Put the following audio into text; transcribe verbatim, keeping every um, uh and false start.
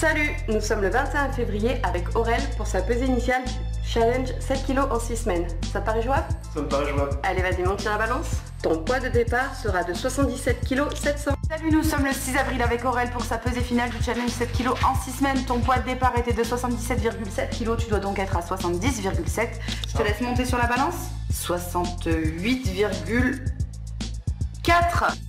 Salut, nous sommes le vingt et un février avec Aurel pour sa pesée initiale challenge sept kilos en six semaines. Ça te paraît jouable? Ça me paraît jouable. Allez, vas-y, monte sur la balance. Ton poids de départ sera de soixante-dix-sept kilos sept cents. Salut, nous sommes le six avril avec Aurel pour sa pesée finale du challenge sept kilos en six semaines. Ton poids de départ était de soixante-dix-sept virgule sept kilos, tu dois donc être à soixante-dix virgule sept. Je te laisse monter sur la balance. soixante-huit virgule quatre.